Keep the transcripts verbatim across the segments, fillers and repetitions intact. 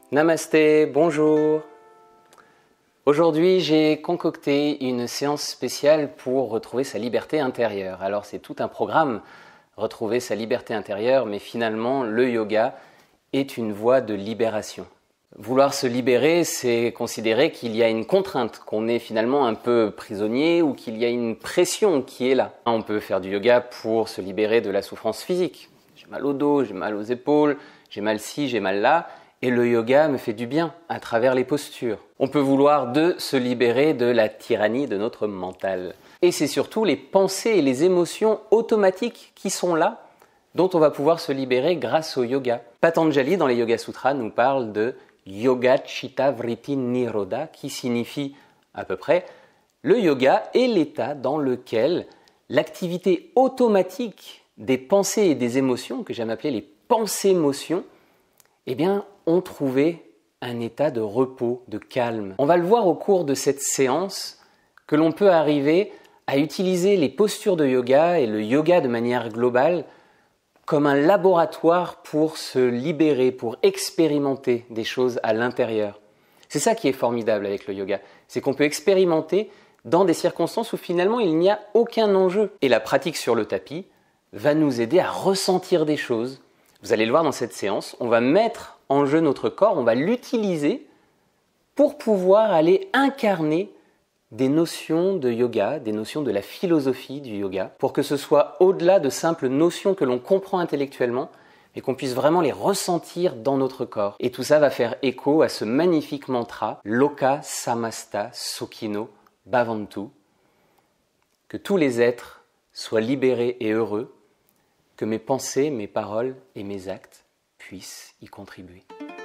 Namasté, bonjour. Aujourd'hui, j'ai concocté une séance spéciale pour retrouver sa liberté intérieure. Alors, c'est tout un programme, retrouver sa liberté intérieure, mais finalement, le yoga est une voie de libération. Vouloir se libérer, c'est considérer qu'il y a une contrainte, qu'on est finalement un peu prisonnier ou qu'il y a une pression qui est là. On peut faire du yoga pour se libérer de la souffrance physique. J'ai mal au dos, j'ai mal aux épaules, j'ai mal ci, j'ai mal là. Et le yoga me fait du bien à travers les postures. On peut vouloir de se libérer de la tyrannie de notre mental. Et c'est surtout les pensées et les émotions automatiques qui sont là, dont on va pouvoir se libérer grâce au yoga. Patanjali, dans les Yoga Sutras, nous parle de Yoga Chitta Vritti Nirodha, qui signifie à peu près le yoga est l'état dans lequel l'activité automatique des pensées et des émotions, que j'aime appeler les pensées-motions, eh bien, ont trouvé un état de repos, de calme. On va le voir au cours de cette séance que l'on peut arriver à utiliser les postures de yoga et le yoga de manière globale comme un laboratoire pour se libérer, pour expérimenter des choses à l'intérieur. C'est ça qui est formidable avec le yoga, c'est qu'on peut expérimenter dans des circonstances où finalement il n'y a aucun enjeu. Et la pratique sur le tapis va nous aider à ressentir des choses. Vous allez le voir dans cette séance, on va mettre en jeu notre corps, on va l'utiliser pour pouvoir aller incarner des notions de yoga, des notions de la philosophie du yoga, pour que ce soit au-delà de simples notions que l'on comprend intellectuellement, mais qu'on puisse vraiment les ressentir dans notre corps. Et tout ça va faire écho à ce magnifique mantra, Loka Samasta Sukhino Bhavantu, que tous les êtres soient libérés et heureux, que mes pensées, mes paroles et mes actes puissent y contribuer.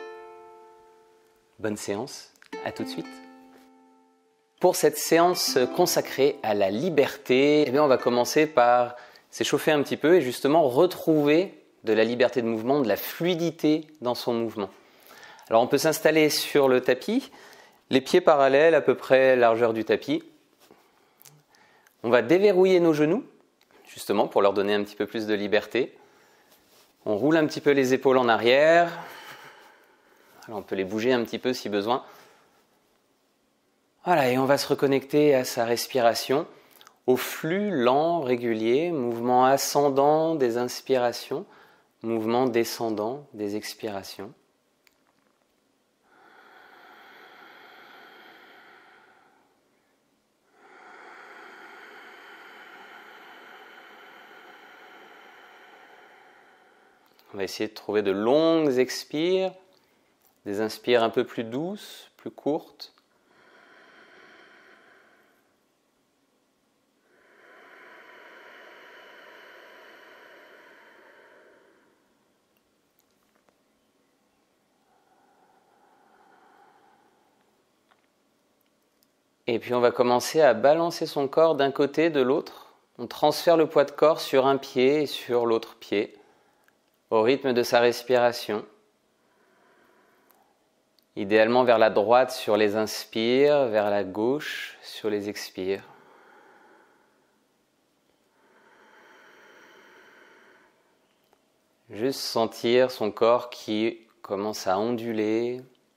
Bonne séance, à tout de suite. Pour cette séance consacrée à la liberté, eh bien on va commencer par s'échauffer un petit peu et justement retrouver de la liberté de mouvement, de la fluidité dans son mouvement. Alors on peut s'installer sur le tapis, les pieds parallèles à peu près largeur du tapis. On va déverrouiller nos genoux, justement pour leur donner un petit peu plus de liberté. On roule un petit peu les épaules en arrière. Alors on peut les bouger un petit peu si besoin. Voilà, et on va se reconnecter à sa respiration, au flux lent, régulier, mouvement ascendant des inspirations, mouvement descendant des expirations. On va essayer de trouver de longues expires, des inspires un peu plus douces, plus courtes. Et puis on va commencer à balancer son corps d'un côté, de l'autre. On transfère le poids de corps sur un pied et sur l'autre pied, au rythme de sa respiration. Idéalement vers la droite sur les inspires, vers la gauche sur les expires. Juste sentir son corps qui commence à onduler.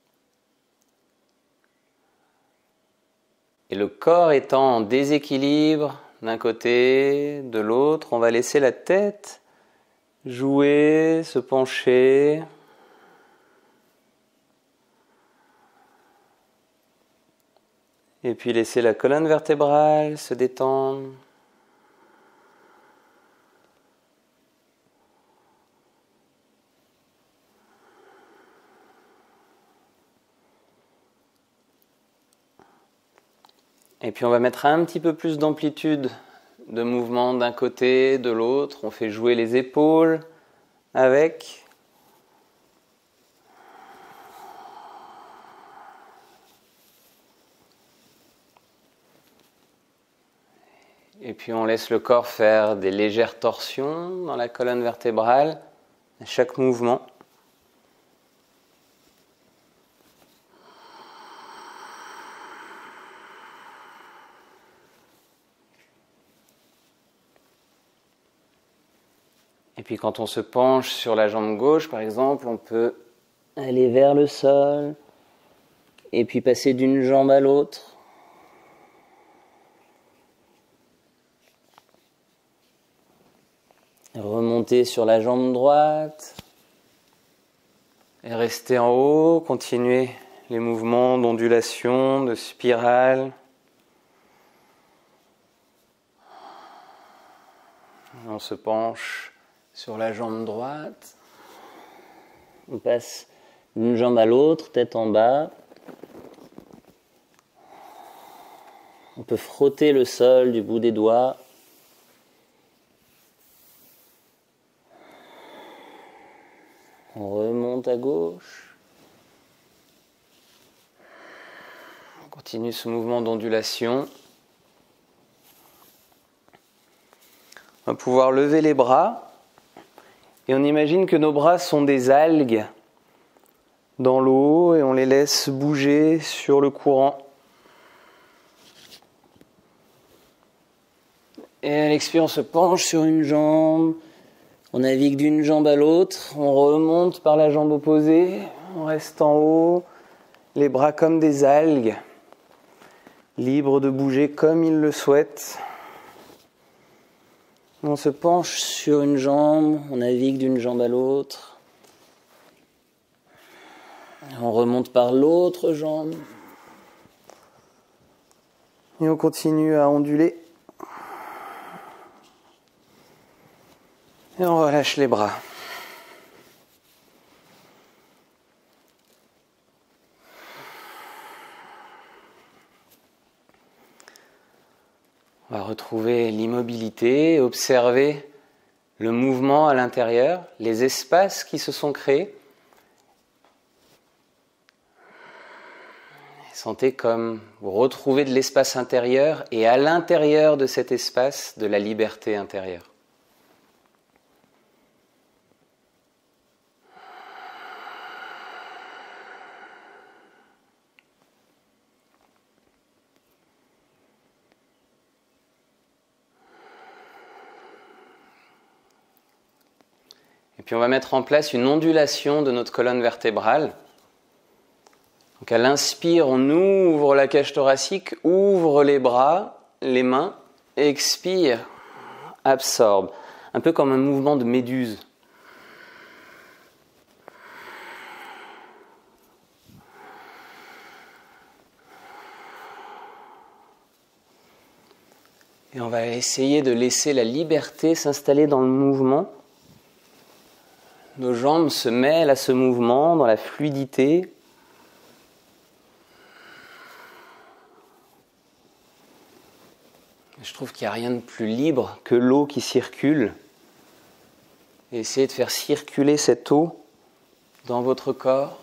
Et le corps étant en déséquilibre d'un côté, de l'autre, on va laisser la tête jouer, se pencher. Et puis laisser la colonne vertébrale se détendre. Et puis on va mettre un petit peu plus d'amplitude de mouvement d'un côté, de l'autre. On fait jouer les épaules avec. Et puis on laisse le corps faire des légères torsions dans la colonne vertébrale à chaque mouvement. Et puis quand on se penche sur la jambe gauche, par exemple, on peut aller vers le sol, et puis passer d'une jambe à l'autre. Remonter sur la jambe droite, et rester en haut, continuer les mouvements d'ondulation, de spirale. On se penche sur la jambe droite. On passe d'une jambe à l'autre, tête en bas. On peut frotter le sol du bout des doigts. On remonte à gauche. On continue ce mouvement d'ondulation. On va pouvoir lever les bras. Et on imagine que nos bras sont des algues dans l'eau et on les laisse bouger sur le courant. Et à l'expire, on se penche sur une jambe. On navigue d'une jambe à l'autre, on remonte par la jambe opposée, on reste en haut, les bras comme des algues, libres de bouger comme ils le souhaitent. On se penche sur une jambe, on navigue d'une jambe à l'autre, on remonte par l'autre jambe, et on continue à onduler. Et on relâche les bras. On va retrouver l'immobilité, observer le mouvement à l'intérieur, les espaces qui se sont créés. Sentez comme vous retrouvez de l'espace intérieur et à l'intérieur de cet espace, de la liberté intérieure. Et puis on va mettre en place une ondulation de notre colonne vertébrale. Donc à l'inspire, on ouvre la cage thoracique, ouvre les bras, les mains, expire, absorbe. Un peu comme un mouvement de méduse. Et on va essayer de laisser la liberté s'installer dans le mouvement. Nos jambes se mêlent à ce mouvement, dans la fluidité. Je trouve qu'il n'y a rien de plus libre que l'eau qui circule. Et essayez de faire circuler cette eau dans votre corps.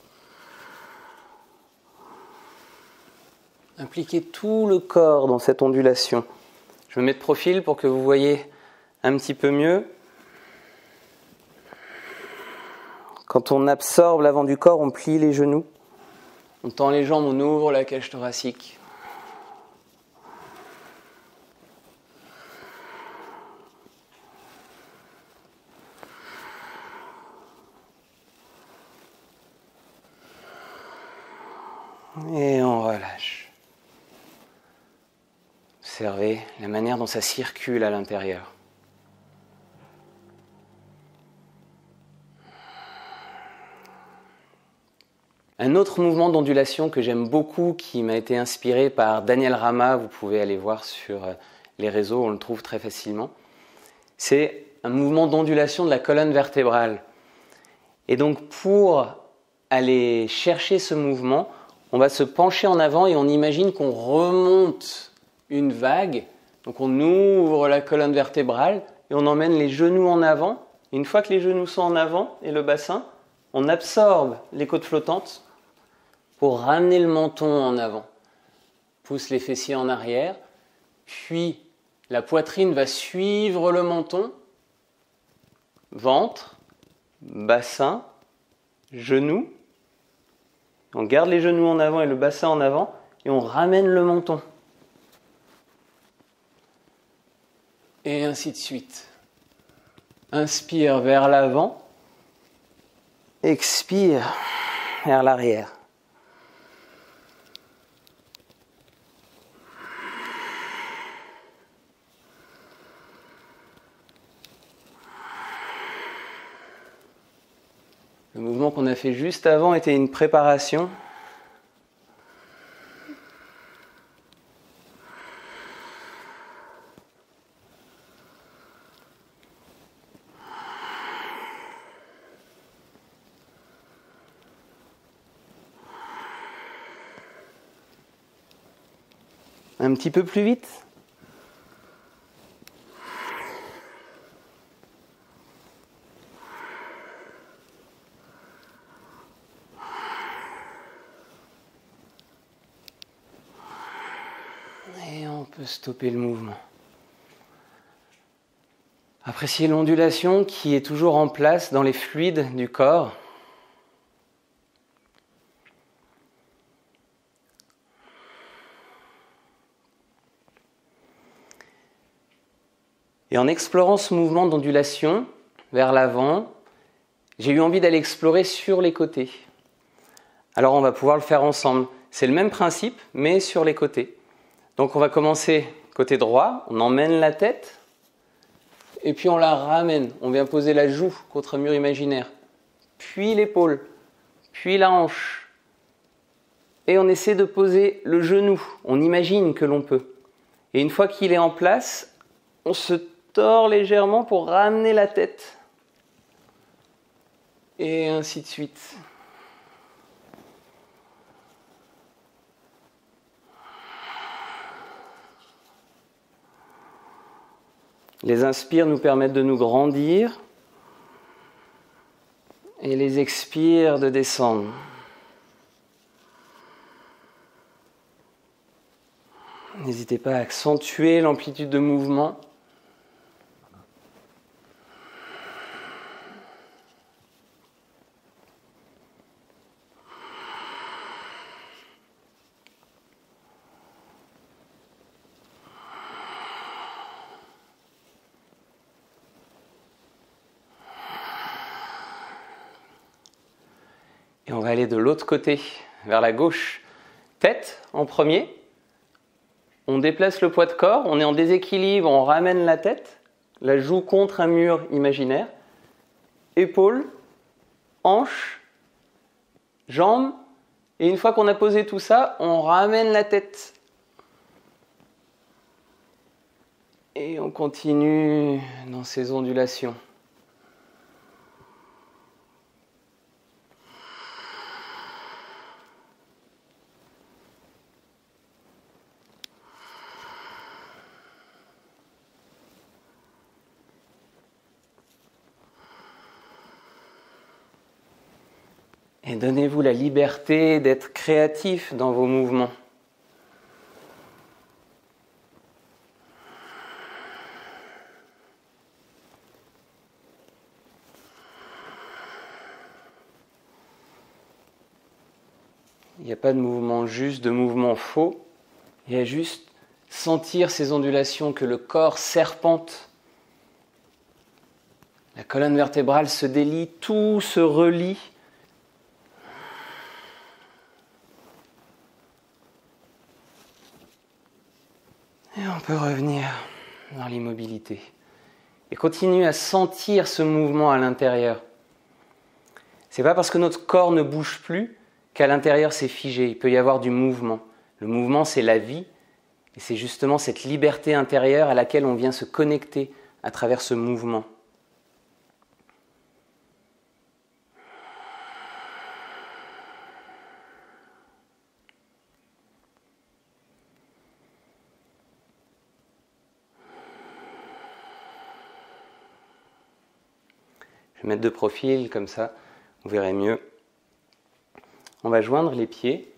Impliquez tout le corps dans cette ondulation. Je me mets de profil pour que vous voyez un petit peu mieux. Quand on absorbe l'avant du corps, on plie les genoux. On tend les jambes, on ouvre la cage thoracique. Et on relâche. Observez la manière dont ça circule à l'intérieur. Un autre mouvement d'ondulation que j'aime beaucoup, qui m'a été inspiré par Daniel Rama, vous pouvez aller voir sur les réseaux, on le trouve très facilement, c'est un mouvement d'ondulation de la colonne vertébrale. Et donc pour aller chercher ce mouvement, on va se pencher en avant et on imagine qu'on remonte une vague. Donc on ouvre la colonne vertébrale et on emmène les genoux en avant. Et une fois que les genoux sont en avant et le bassin, on absorbe les côtes flottantes pour ramener le menton en avant. Pousse les fessiers en arrière, puis la poitrine va suivre le menton, ventre, bassin, genoux. On garde les genoux en avant et le bassin en avant et on ramène le menton. Et ainsi de suite. Inspire vers l'avant. Expire vers l'arrière. Le mouvement qu'on a fait juste avant était une préparation. Un petit peu plus vite. Et on peut stopper le mouvement. Appréciez l'ondulation qui est toujours en place dans les fluides du corps. Et en explorant ce mouvement d'ondulation vers l'avant, j'ai eu envie d'aller explorer sur les côtés. Alors on va pouvoir le faire ensemble. C'est le même principe, mais sur les côtés. Donc on va commencer côté droit, on emmène la tête, et puis on la ramène. On vient poser la joue contre un mur imaginaire, puis l'épaule, puis la hanche. Et on essaie de poser le genou. On imagine que l'on peut. Et une fois qu'il est en place, on se tord légèrement pour ramener la tête. Et ainsi de suite. Les inspires nous permettent de nous grandir et les expires de descendre. N'hésitez pas à accentuer l'amplitude de mouvement. Et on va aller de l'autre côté, vers la gauche. Tête en premier. On déplace le poids de corps, on est en déséquilibre, on ramène la tête, la joue contre un mur imaginaire. Épaules, hanches, jambes. Et une fois qu'on a posé tout ça, on ramène la tête. Et on continue dans ces ondulations. Et donnez-vous la liberté d'être créatif dans vos mouvements. Il n'y a pas de mouvement juste, de mouvement faux. Il y a juste sentir ces ondulations, que le corps serpente. La colonne vertébrale se délie, tout se relie. Et on peut revenir dans l'immobilité. Et continuer à sentir ce mouvement à l'intérieur. C'est pas parce que notre corps ne bouge plus qu'à l'intérieur c'est figé. Il peut y avoir du mouvement. Le mouvement, c'est la vie. Et c'est justement cette liberté intérieure à laquelle on vient se connecter à travers ce mouvement. Je vais mettre de profil, comme ça, vous verrez mieux. On va joindre les pieds.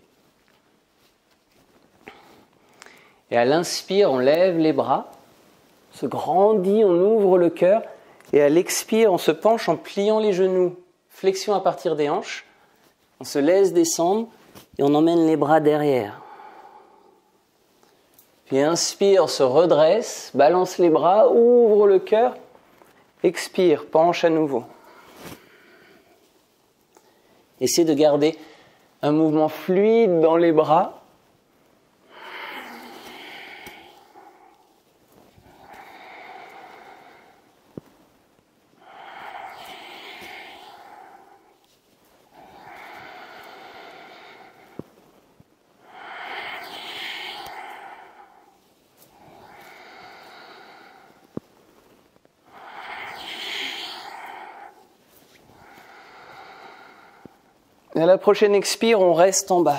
Et à l'inspire, on lève les bras, on se grandit, on ouvre le cœur. Et à l'expire, on se penche en pliant les genoux. Flexion à partir des hanches. On se laisse descendre et on emmène les bras derrière. Puis inspire, se redresse, balance les bras, ouvre le cœur. Expire, penche à nouveau. Essayez de garder un mouvement fluide dans les bras. Et à la prochaine expire, on reste en bas.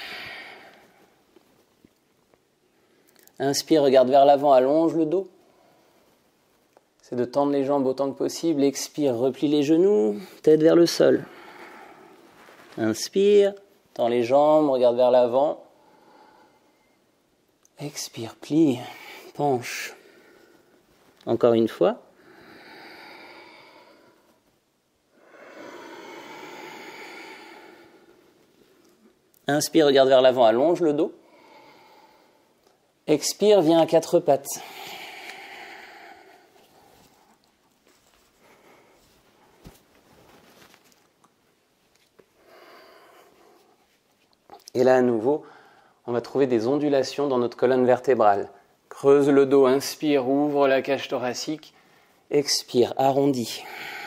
Inspire, regarde vers l'avant, allonge le dos. C'est de tendre les jambes autant que possible. Expire, replie les genoux, tête vers le sol. Inspire, tends les jambes, regarde vers l'avant. Expire, plie, penche. Encore une fois. Inspire, regarde vers l'avant, allonge le dos. Expire, viens à quatre pattes. Et là, à nouveau, on va trouver des ondulations dans notre colonne vertébrale. Creuse le dos, inspire, ouvre la cage thoracique. Expire, arrondis.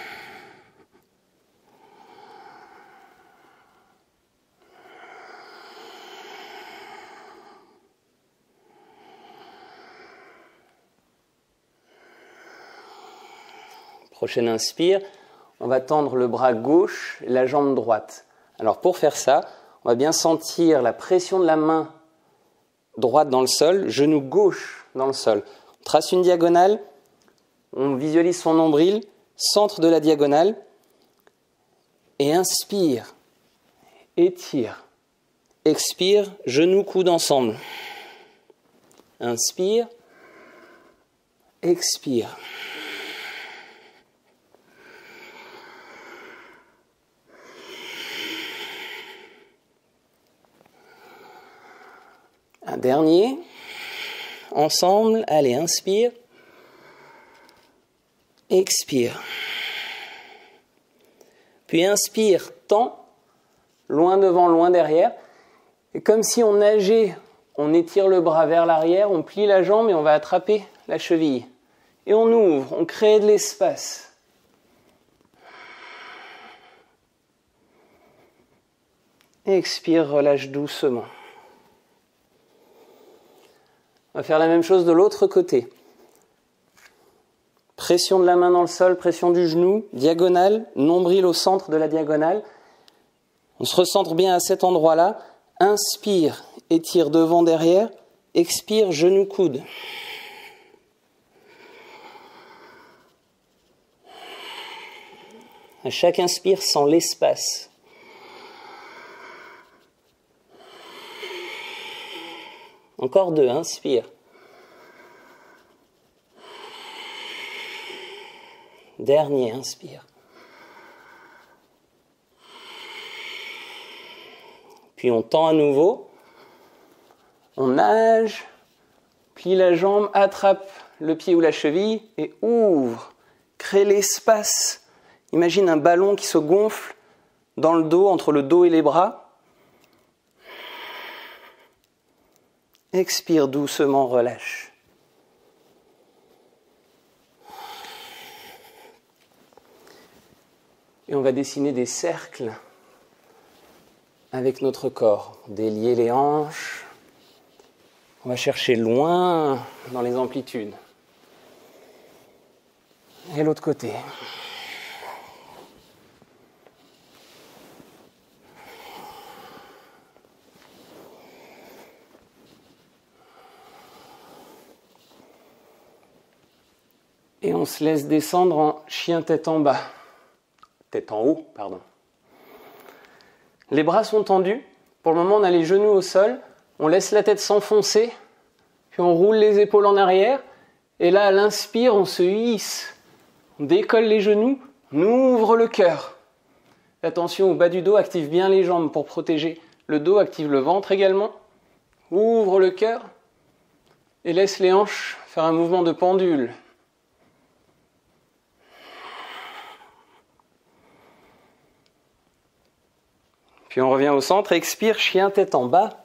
Prochaine inspire, on va tendre le bras gauche et la jambe droite. Alors pour faire ça, on va bien sentir la pression de la main droite dans le sol, genou gauche dans le sol. On trace une diagonale, on visualise son nombril, centre de la diagonale, et inspire, étire. Expire, genou, coude ensemble. Inspire, expire. Un dernier, ensemble, allez, inspire, expire. Puis inspire, tend, loin devant, loin derrière. Et comme si on nageait, on étire le bras vers l'arrière, on plie la jambe et on va attraper la cheville. Et on ouvre, on crée de l'espace. Expire, relâche doucement. On va faire la même chose de l'autre côté. Pression de la main dans le sol, pression du genou, diagonale, nombril au centre de la diagonale. On se recentre bien à cet endroit-là. Inspire, étire devant, derrière. Expire, genou, coude. À chaque inspire, sens l'espace. Encore deux, inspire. Dernier, inspire. Puis on tend à nouveau. On nage, plie la jambe, attrape le pied ou la cheville et ouvre. Crée l'espace. Imagine un ballon qui se gonfle dans le dos, entre le dos et les bras. Expire doucement, relâche. Et on va dessiner des cercles avec notre corps. Délier les hanches. On va chercher loin dans les amplitudes. Et l'autre côté. Et on se laisse descendre en chien tête en bas. Tête en haut, pardon. Les bras sont tendus. Pour le moment, on a les genoux au sol. On laisse la tête s'enfoncer. Puis on roule les épaules en arrière. Et là, à l'inspire, on se hisse. On décolle les genoux. On ouvre le cœur. Attention au bas du dos. Active bien les jambes pour protéger le dos. Active le ventre également. Ouvre le cœur. Et laisse les hanches faire un mouvement de pendule. Puis on revient au centre, expire, chien tête en bas.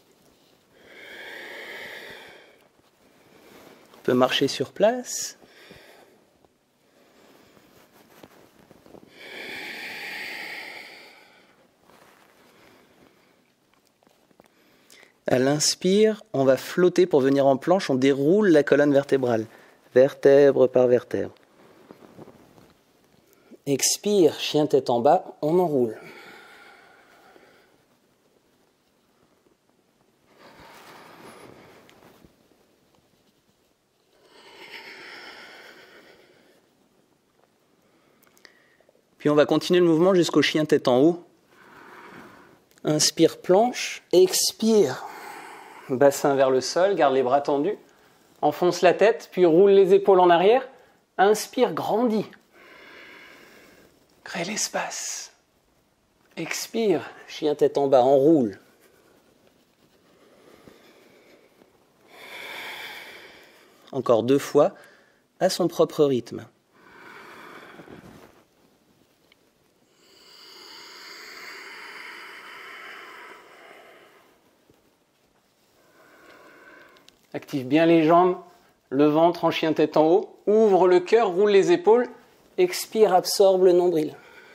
On peut marcher sur place. À l'inspire, on va flotter pour venir en planche, on déroule la colonne vertébrale, vertèbre par vertèbre. Expire, chien tête en bas, on enroule. Puis on va continuer le mouvement jusqu'au chien tête en haut. Inspire, planche, expire. Bassin vers le sol, garde les bras tendus. Enfonce la tête, puis roule les épaules en arrière. Inspire, grandis. Crée l'espace. Expire, chien tête en bas, enroule. Encore deux fois, à son propre rythme. Active bien les jambes, le ventre en chien tête en haut. Ouvre le cœur, roule les épaules. Expire, absorbe le nombril.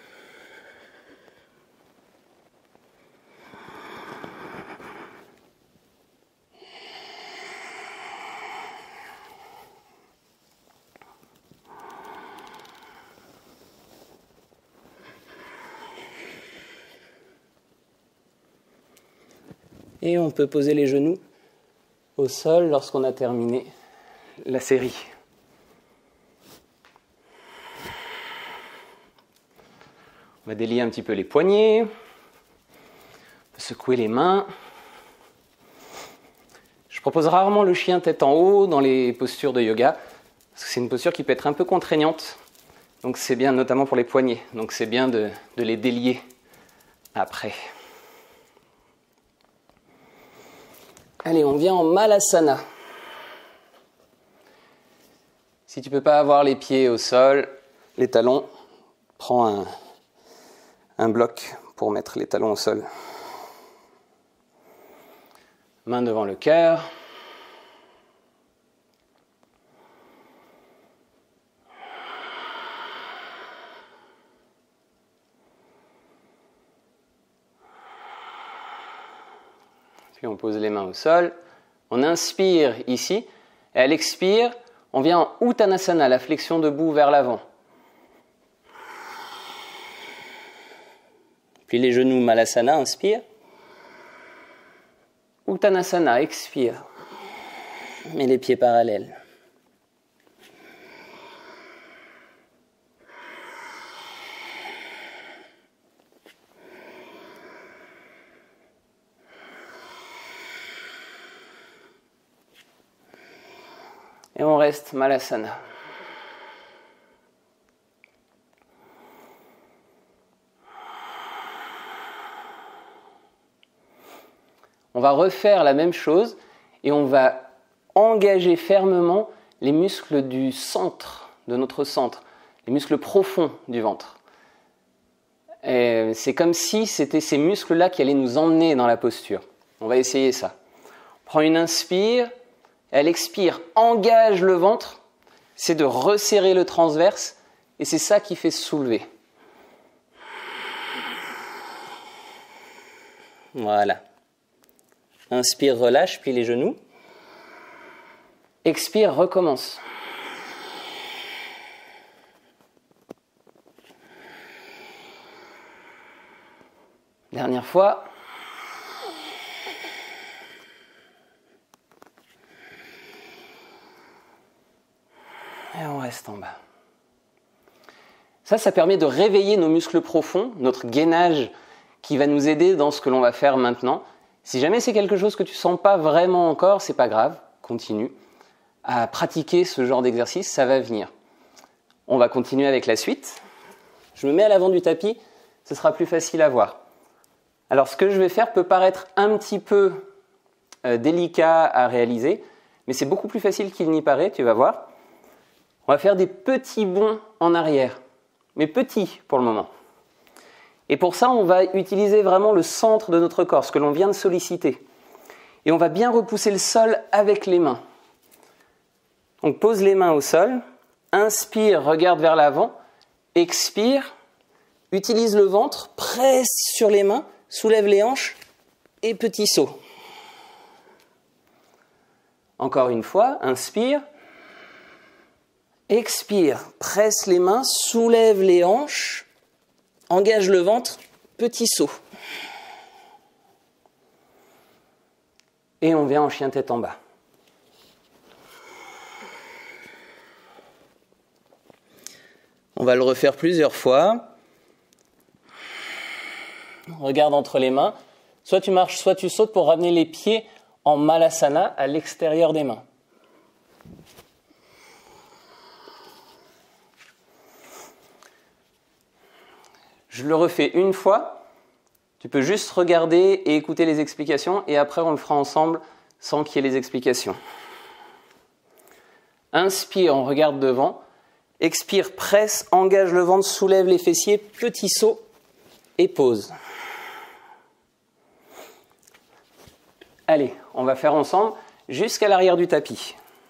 Et on peut poser les genoux au sol lorsqu'on a terminé la série. On va délier un petit peu les poignets, on peut secouer les mains. Je propose rarement le chien tête en haut dans les postures de yoga, parce que c'est une posture qui peut être un peu contraignante. Donc c'est bien, notamment pour les poignets, donc c'est bien de, de les délier après. Allez, on vient en Malasana. Si tu ne peux pas avoir les pieds au sol, les talons, prends un, un bloc pour mettre les talons au sol. Main devant le cœur. Puis on pose les mains au sol. On inspire ici. Et à l'expire, on vient en Uttanasana, la flexion debout vers l'avant. Puis les genoux Malasana, inspire. Uttanasana, expire. Mets les pieds parallèles. Et on reste Malasana. On va refaire la même chose et on va engager fermement les muscles du centre, de notre centre, les muscles profonds du ventre. Et c'est comme si c'était ces muscles-là qui allaient nous emmener dans la posture. On va essayer ça. On prend une inspire. Elle expire, engage le ventre, c'est de resserrer le transverse et c'est ça qui fait se soulever. Voilà. Inspire, relâche, plie les genoux. Expire, recommence. Dernière fois. Et on reste en bas. Ça, ça permet de réveiller nos muscles profonds, notre gainage qui va nous aider dans ce que l'on va faire maintenant. Si jamais c'est quelque chose que tu ne sens pas vraiment encore, c'est pas grave, continue à pratiquer ce genre d'exercice, ça va venir. On va continuer avec la suite. Je me mets à l'avant du tapis, ce sera plus facile à voir. Alors ce que je vais faire peut paraître un petit peu euh, délicat à réaliser, mais c'est beaucoup plus facile qu'il n'y paraît, tu vas voir. On va faire des petits bonds en arrière, mais petits pour le moment. Et pour ça, on va utiliser vraiment le centre de notre corps, ce que l'on vient de solliciter. Et on va bien repousser le sol avec les mains. Donc pose les mains au sol, inspire, regarde vers l'avant, expire, utilise le ventre, presse sur les mains, soulève les hanches et petit saut. Encore une fois, inspire, expire, presse les mains, soulève les hanches, engage le ventre, petit saut. Et on vient en chien tête en bas. On va le refaire plusieurs fois. Regarde entre les mains. Soit tu marches, soit tu sautes pour ramener les pieds en Malasana à l'extérieur des mains. Je le refais une fois. Tu peux juste regarder et écouter les explications et après on le fera ensemble sans qu'il y ait les explications. Inspire, on regarde devant. Expire, presse, engage le ventre, soulève les fessiers, petit saut et pause. Allez, on va faire ensemble jusqu'à l'arrière du tapis.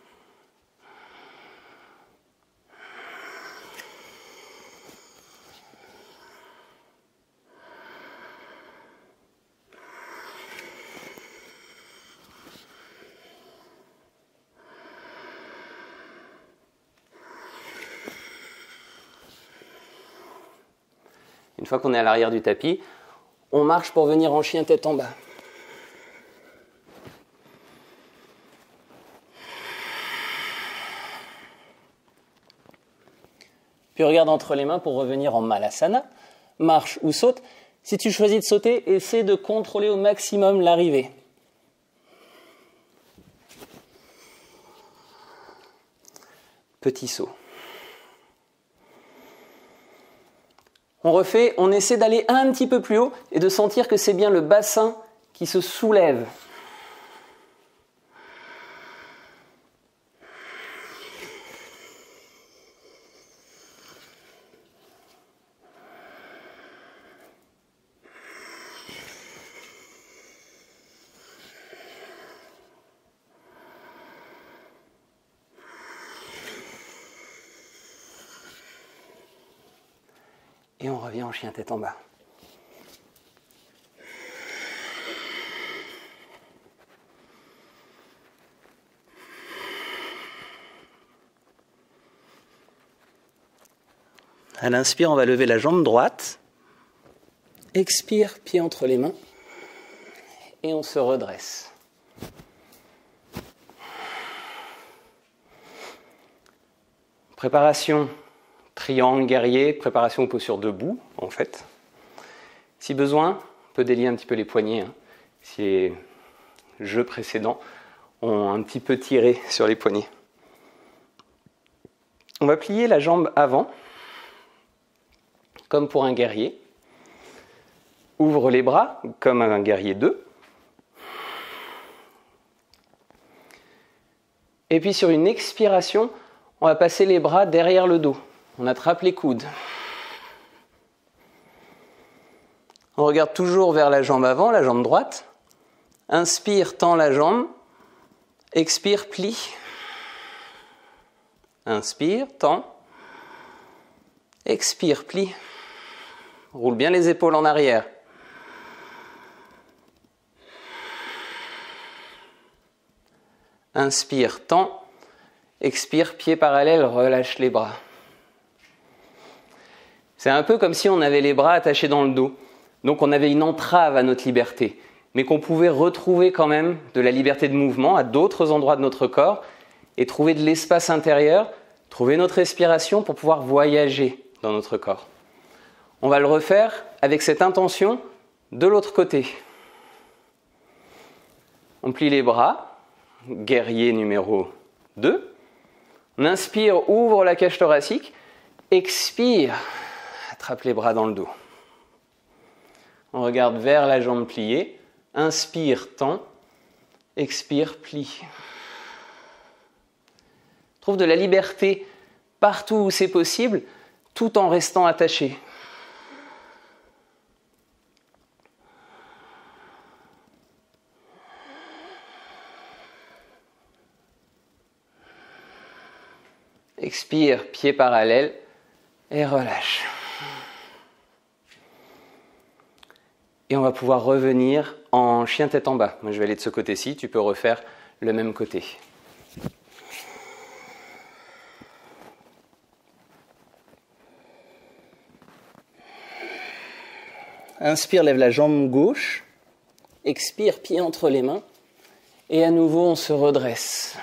Une fois qu'on est à l'arrière du tapis, on marche pour venir en chien tête en bas. Puis regarde entre les mains pour revenir en Malasana, marche ou saute. Si tu choisis de sauter, essaie de contrôler au maximum l'arrivée. Petit saut. On refait, on essaie d'aller un petit peu plus haut et de sentir que c'est bien le bassin qui se soulève. Et on revient en chien tête en bas. À l'inspire, on va lever la jambe droite. Expire, pied entre les mains. Et on se redresse. Préparation. Triangle guerrier, préparation aux postures debout, en fait. Si besoin, on peut délier un petit peu les poignets. Hein. Si les jeux précédents ont un petit peu tiré sur les poignets. On va plier la jambe avant, comme pour un guerrier. Ouvre les bras, comme un guerrier deux. Et puis sur une expiration, on va passer les bras derrière le dos. On attrape les coudes. On regarde toujours vers la jambe avant, la jambe droite. Inspire, tend la jambe. Expire, plie. Inspire, tend. Expire, plie. Roule bien les épaules en arrière. Inspire, tend. Expire, pied parallèle, relâche les bras. C'est un peu comme si on avait les bras attachés dans le dos. Donc on avait une entrave à notre liberté, mais qu'on pouvait retrouver quand même de la liberté de mouvement à d'autres endroits de notre corps et trouver de l'espace intérieur, trouver notre respiration pour pouvoir voyager dans notre corps. On va le refaire avec cette intention de l'autre côté. On plie les bras, guerrier numéro deux. On inspire, ouvre la cage thoracique, expire. Attrape les bras dans le dos. On regarde vers la jambe pliée. Inspire, tend. Expire, plie. Trouve de la liberté partout où c'est possible, tout en restant attaché. Expire, pied parallèle et relâche. Et on va pouvoir revenir en chien tête en bas. Moi, je vais aller de ce côté-ci, tu peux refaire le même côté. Inspire, lève la jambe gauche. Expire, pied entre les mains. Et à nouveau, on se redresse.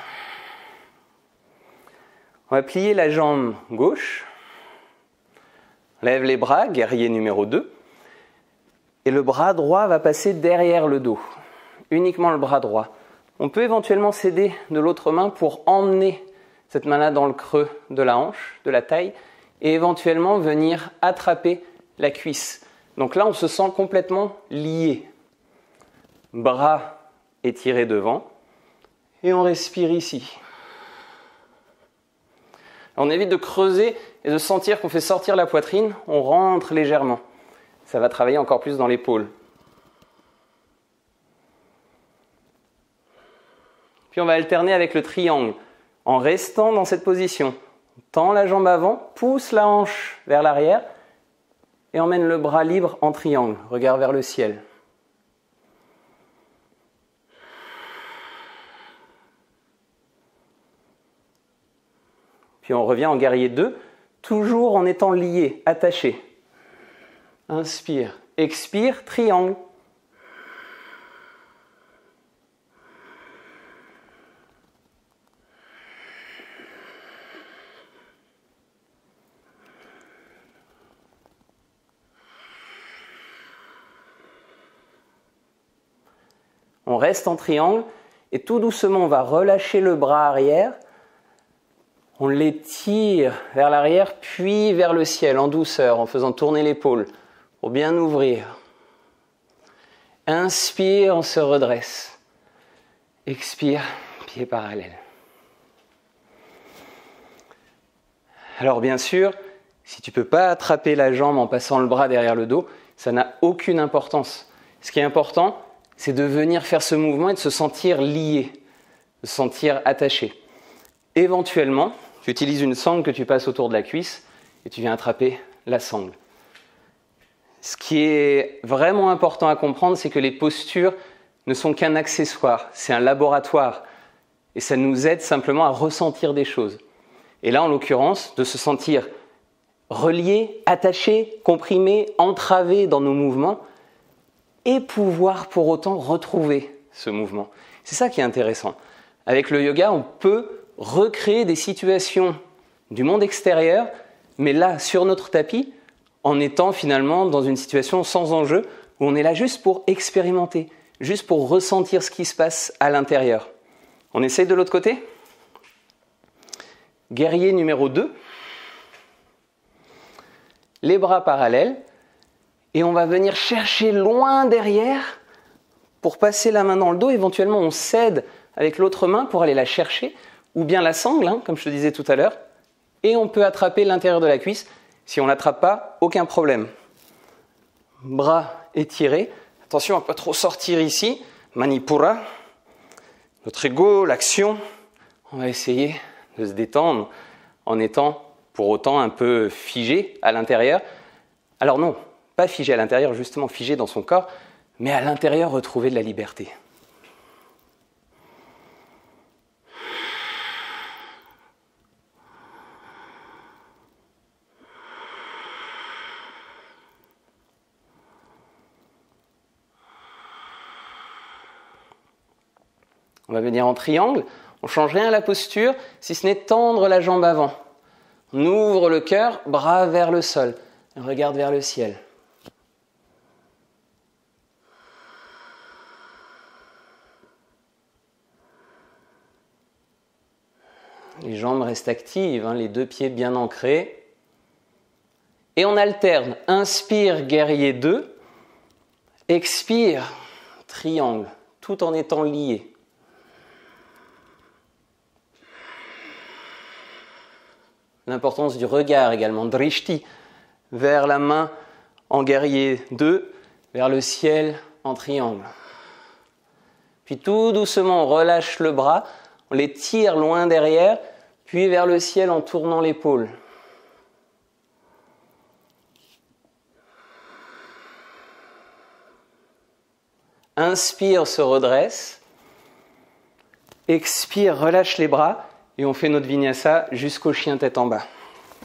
On va plier la jambe gauche. Lève les bras, guerrier numéro deux. Et le bras droit va passer derrière le dos. Uniquement le bras droit. On peut éventuellement s'aider de l'autre main pour emmener cette main-là dans le creux de la hanche, de la taille, et éventuellement venir attraper la cuisse. Donc là, on se sent complètement lié. Bras étirés devant. Et on respire ici. On évite de creuser et de sentir qu'on fait sortir la poitrine. On rentre légèrement. Ça va travailler encore plus dans l'épaule. Puis on va alterner avec le triangle. En restant dans cette position, on tend la jambe avant, pousse la hanche vers l'arrière et emmène le bras libre en triangle. Regard vers le ciel. Puis on revient en guerrier deux, toujours en étant lié, attaché. Inspire, expire, triangle. On reste en triangle et tout doucement on va relâcher le bras arrière. On l'étire vers l'arrière puis vers le ciel en douceur en faisant tourner l'épaule pour bien ouvrir. Inspire, on se redresse. Expire, pied parallèle. Alors bien sûr, si tu ne peux pas attraper la jambe en passant le bras derrière le dos, ça n'a aucune importance. Ce qui est important, c'est de venir faire ce mouvement et de se sentir lié, de se sentir attaché. Éventuellement, tu utilises une sangle que tu passes autour de la cuisse et tu viens attraper la sangle. Ce qui est vraiment important à comprendre, c'est que les postures ne sont qu'un accessoire, c'est un laboratoire et ça nous aide simplement à ressentir des choses. Et là, en l'occurrence, de se sentir relié, attaché, comprimé, entravé dans nos mouvements et pouvoir pour autant retrouver ce mouvement. C'est ça qui est intéressant. Avec le yoga, on peut recréer des situations du monde extérieur, mais là, sur notre tapis, en étant finalement dans une situation sans enjeu, où on est là juste pour expérimenter, juste pour ressentir ce qui se passe à l'intérieur. On essaye de l'autre côté ? Guerrier numéro deux. Les bras parallèles. Et on va venir chercher loin derrière pour passer la main dans le dos. Éventuellement, on s'aide avec l'autre main pour aller la chercher, ou bien la sangle, hein, comme je te disais tout à l'heure. Et on peut attraper l'intérieur de la cuisse. Si on ne l'attrape pas, aucun problème. Bras étirés. Attention à ne pas trop sortir ici. Manipura. Notre ego, l'action. On va essayer de se détendre en étant pour autant un peu figé à l'intérieur. Alors non, pas figé à l'intérieur, justement figé dans son corps, mais à l'intérieur retrouver de la liberté. On va venir en triangle, on ne change rien à la posture, si ce n'est tendre la jambe avant. On ouvre le cœur, bras vers le sol, on regarde vers le ciel. Les jambes restent actives, hein, les deux pieds bien ancrés. Et on alterne, inspire, guerrier deux, expire, triangle, tout en étant lié. L'importance du regard également, drishti, vers la main en guerrier deux, vers le ciel en triangle. Puis tout doucement, on relâche le bras, on les tire loin derrière, puis vers le ciel en tournant l'épaule. Inspire, se redresse. Expire, relâche les bras. Et on fait notre vinyasa jusqu'au chien tête en bas.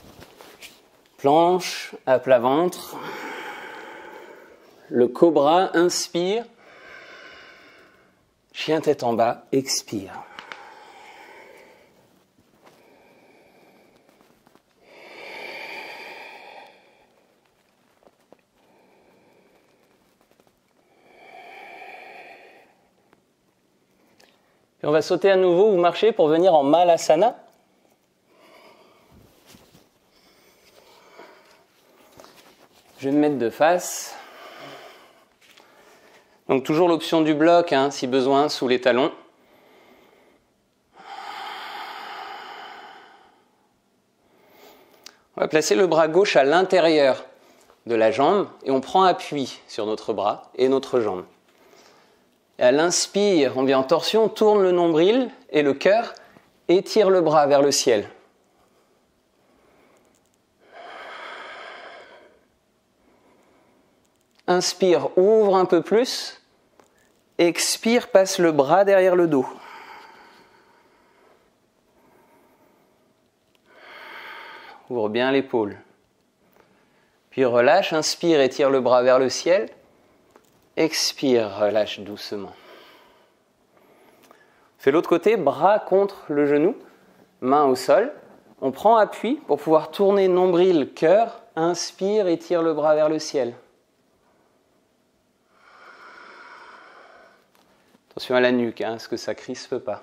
Planche à plat ventre. Le cobra, inspire. Chien tête en bas, expire. Et on va sauter à nouveau ou marcher pour venir en Malasana. Je vais me mettre de face. Donc toujours l'option du bloc, hein, si besoin, sous les talons. On va placer le bras gauche à l'intérieur de la jambe et on prend appui sur notre bras et notre jambe. Et à l'inspire, on vient en torsion, tourne le nombril et le cœur, étire le bras vers le ciel. Inspire, ouvre un peu plus. Expire, passe le bras derrière le dos. Ouvre bien l'épaule. Puis relâche, inspire, étire le bras vers le ciel. Expire, relâche doucement. Fais l'autre côté, bras contre le genou, main au sol. On prend appui pour pouvoir tourner nombril, cœur. Inspire, étire le bras vers le ciel. Attention à la nuque, hein, parce que ça ne crispe pas.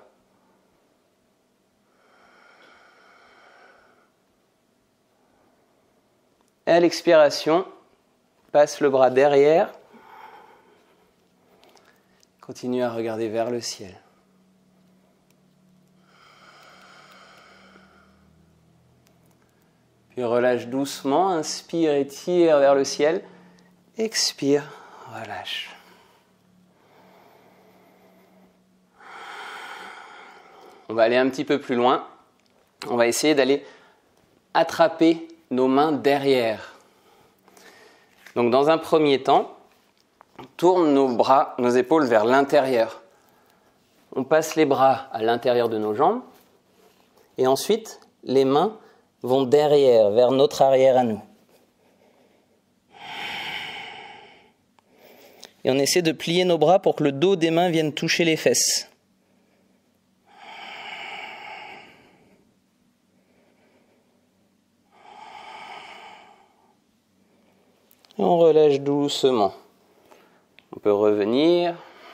Et à l'expiration, passe le bras derrière. Continue à regarder vers le ciel. Puis relâche doucement, inspire, étire vers le ciel. Expire, relâche. On va aller un petit peu plus loin. On va essayer d'aller attraper nos mains derrière. Donc dans un premier temps, tourne nos bras, nos épaules vers l'intérieur. On passe les bras à l'intérieur de nos jambes. Et ensuite, les mains vont derrière, vers notre arrière à nous. Et on essaie de plier nos bras pour que le dos des mains vienne toucher les fesses. Et on relâche doucement. On peut revenir.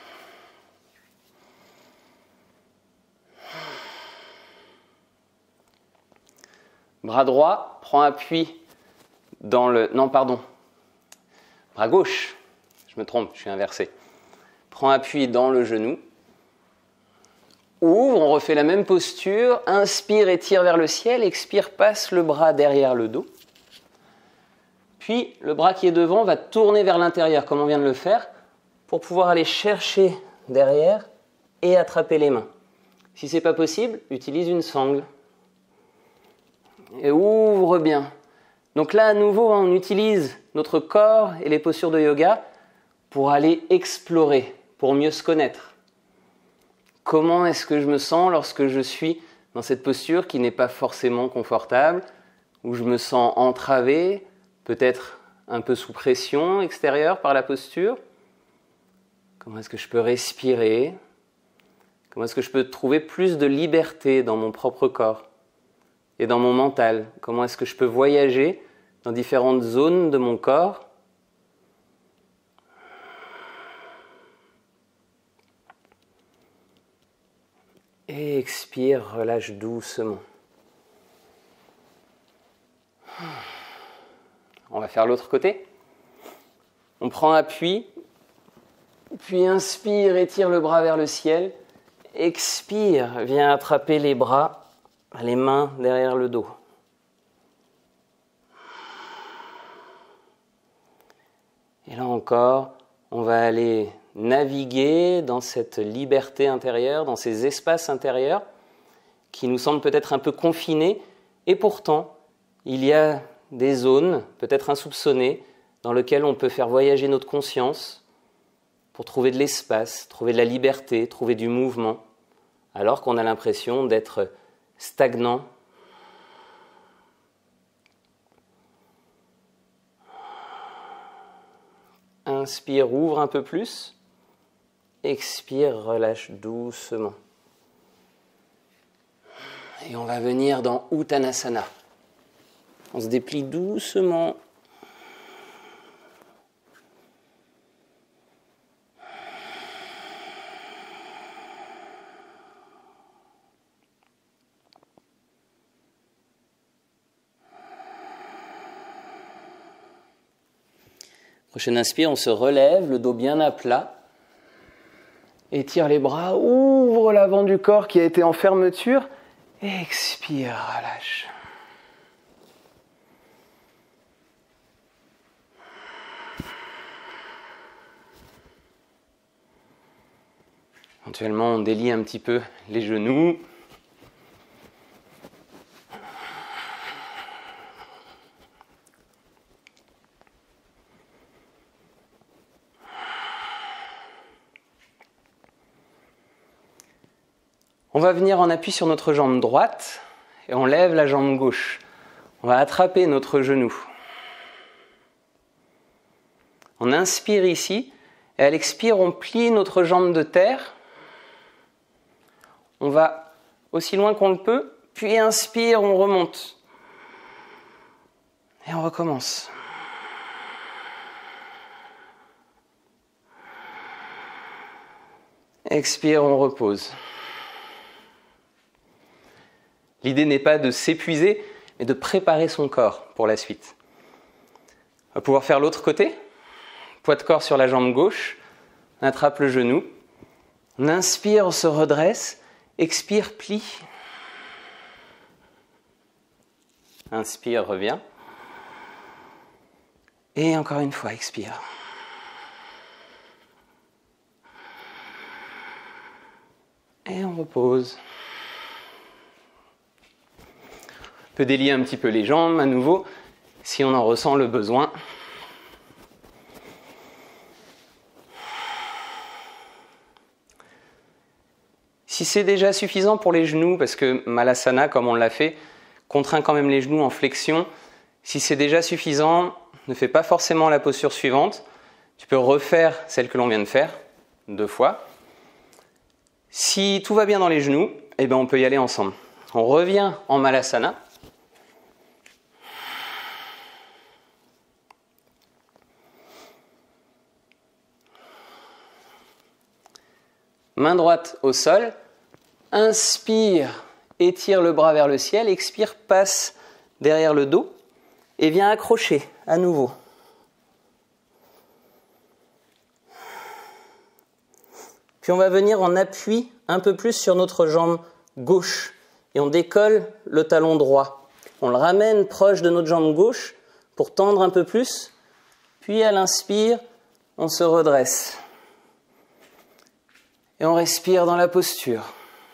Bras droit, prends appui dans le... Non, pardon. Bras gauche. Je me trompe, je suis inversé. Prends appui dans le genou. Ouvre, on refait la même posture. Inspire, étire vers le ciel. Expire, passe le bras derrière le dos. Puis, le bras qui est devant va tourner vers l'intérieur, comme on vient de le faire, pour pouvoir aller chercher derrière et attraper les mains. Si ce n'est pas possible, utilise une sangle. Et ouvre bien. Donc là, à nouveau, on utilise notre corps et les postures de yoga pour aller explorer, pour mieux se connaître. Comment est-ce que je me sens lorsque je suis dans cette posture qui n'est pas forcément confortable, où je me sens entravé, peut-être un peu sous pression extérieure par la posture? Comment est-ce que je peux respirer? Comment est-ce que je peux trouver plus de liberté dans mon propre corps et dans mon mental? Comment est-ce que je peux voyager dans différentes zones de mon corps? Et expire, relâche doucement. On va faire l'autre côté. On prend appui, puis inspire, étire le bras vers le ciel. Expire, viens attraper les bras, les mains derrière le dos. Et là encore, on va aller naviguer dans cette liberté intérieure, dans ces espaces intérieurs qui nous semblent peut-être un peu confinés, et pourtant, il y a des zones, peut-être insoupçonnées, dans lesquelles on peut faire voyager notre conscience pour trouver de l'espace, trouver de la liberté, trouver du mouvement, alors qu'on a l'impression d'être stagnant. Inspire, ouvre un peu plus. Expire, relâche doucement. Et on va venir dans Uttanasana. On se déplie doucement. Prochaine inspire, on se relève, le dos bien à plat. Étire les bras, ouvre l'avant du corps qui a été en fermeture. Expire, relâche. Éventuellement, on délie un petit peu les genoux. On va venir en appui sur notre jambe droite et on lève la jambe gauche. On va attraper notre genou. On inspire ici et à l'expire, on plie notre jambe de terre. On va aussi loin qu'on le peut, puis inspire, on remonte. Et on recommence. Expire, on repose. L'idée n'est pas de s'épuiser, mais de préparer son corps pour la suite. On va pouvoir faire l'autre côté. Poids de corps sur la jambe gauche. On attrape le genou. On inspire, on se redresse. Expire, plie. Inspire, reviens. Et encore une fois, expire. Et on repose. On peut délier un petit peu les jambes à nouveau, si on en ressent le besoin. Si c'est déjà suffisant pour les genoux, parce que Malasana, comme on l'a fait, contraint quand même les genoux en flexion. Si c'est déjà suffisant, ne fais pas forcément la posture suivante. Tu peux refaire celle que l'on vient de faire, deux fois. Si tout va bien dans les genoux, eh bien on peut y aller ensemble. On revient en Malasana. Main droite au sol, inspire, étire le bras vers le ciel, expire, passe derrière le dos et viens accrocher à nouveau. Puis on va venir en appui un peu plus sur notre jambe gauche et on décolle le talon droit. On le ramène proche de notre jambe gauche pour tendre un peu plus, puis à l'inspire, on se redresse. Et on respire dans la posture.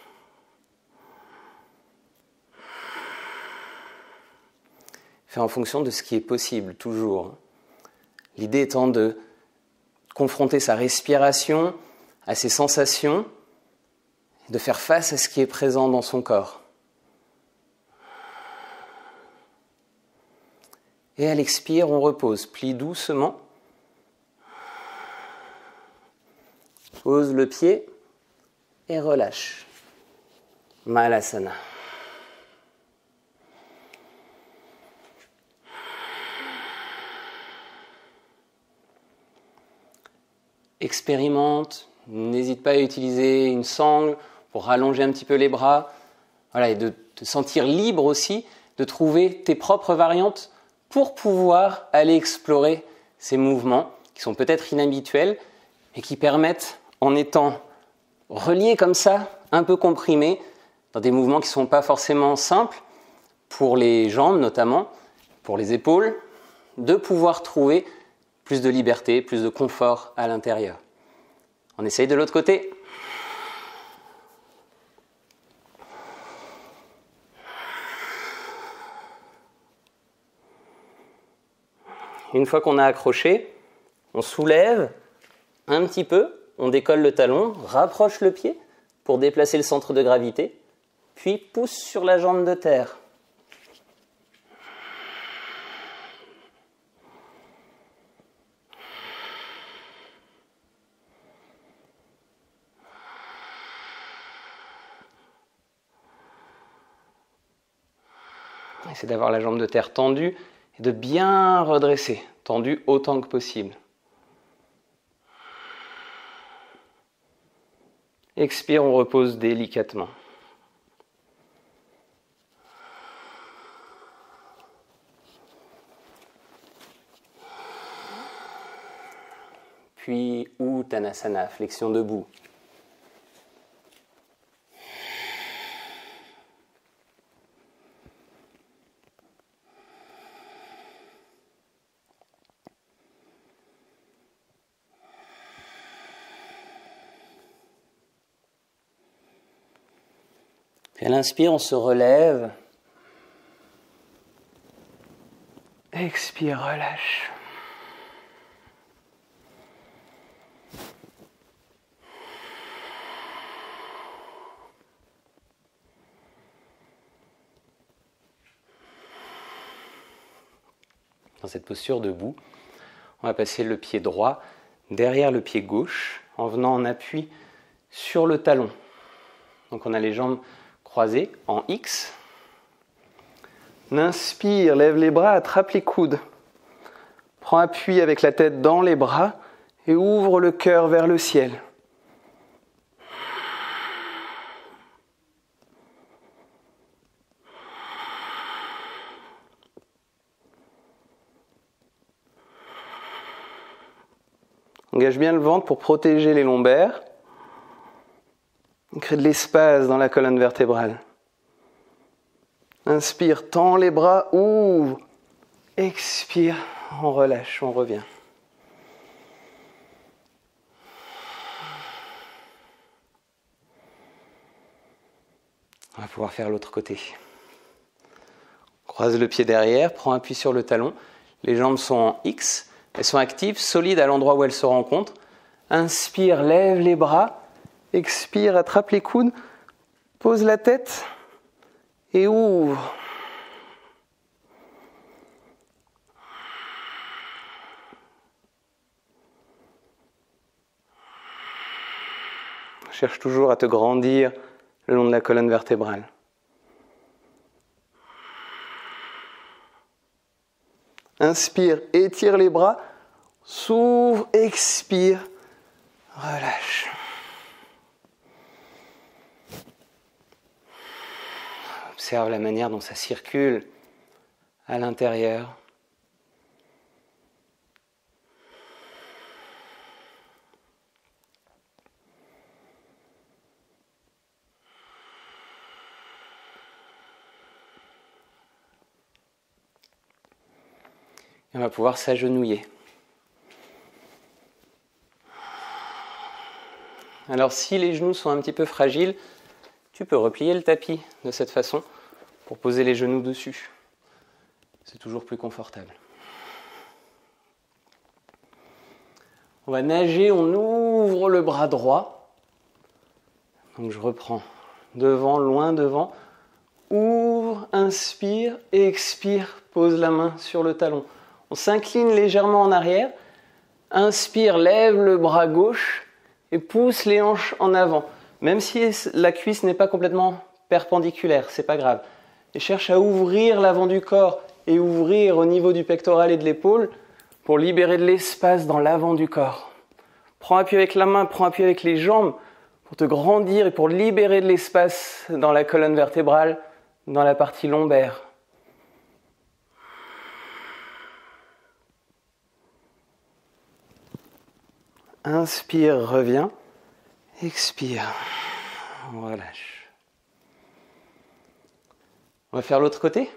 Fait en fonction de ce qui est possible, toujours. L'idée étant de confronter sa respiration à ses sensations, de faire face à ce qui est présent dans son corps. Et à l'expire, on repose, plie doucement. Pose le pied et relâche. Malasana. Expérimente, n'hésite pas à utiliser une sangle pour rallonger un petit peu les bras. Voilà, et de te sentir libre aussi, de trouver tes propres variantes pour pouvoir aller explorer ces mouvements qui sont peut-être inhabituels et qui permettent, en étant reliés comme ça, un peu comprimés, dans des mouvements qui ne sont pas forcément simples, pour les jambes notamment, pour les épaules, de pouvoir trouver plus de liberté, plus de confort à l'intérieur. On essaye de l'autre côté. Une fois qu'on a accroché, on soulève un petit peu, on décolle le talon, rapproche le pied pour déplacer le centre de gravité, puis pousse sur la jambe de terre. C'est d'avoir la jambe de terre tendue et de bien redresser, tendue autant que possible. Expire, on repose délicatement. Puis Uttanasana, flexion debout. Puis à l'inspire, on se relève. Expire, relâche. Dans cette posture debout, on va passer le pied droit derrière le pied gauche en venant en appui sur le talon. Donc on a les jambes croisées en X. On inspire, lève les bras, attrape les coudes. Prends appui avec la tête dans les bras et ouvre le cœur vers le ciel. Engage bien le ventre pour protéger les lombaires. Crée de l'espace dans la colonne vertébrale. Inspire, tends les bras, ouvre. Expire, on relâche, on revient. On va pouvoir faire l'autre côté. Croise le pied derrière, prends appui sur le talon. Les jambes sont en X. Elles sont actives, solides à l'endroit où elles se rencontrent. Inspire, lève les bras. Expire, attrape les coudes. Pose la tête et ouvre. Cherche toujours à te grandir le long de la colonne vertébrale. Inspire, étire les bras, s'ouvre, expire, relâche. Observe la manière dont ça circule à l'intérieur. Et on va pouvoir s'agenouiller. Alors si les genoux sont un petit peu fragiles, tu peux replier le tapis de cette façon pour poser les genoux dessus. C'est toujours plus confortable. On va nager, on ouvre le bras droit. Donc je reprends devant, loin devant. Ouvre, inspire, expire, pose la main sur le talon. On s'incline légèrement en arrière, inspire, lève le bras gauche et pousse les hanches en avant. Même si la cuisse n'est pas complètement perpendiculaire, c'est pas grave. Et cherche à ouvrir l'avant du corps et ouvrir au niveau du pectoral et de l'épaule pour libérer de l'espace dans l'avant du corps. Prends appui avec la main, prends appui avec les jambes pour te grandir et pour libérer de l'espace dans la colonne vertébrale, dans la partie lombaire. Inspire, reviens. Expire. On relâche. On va faire l'autre côté.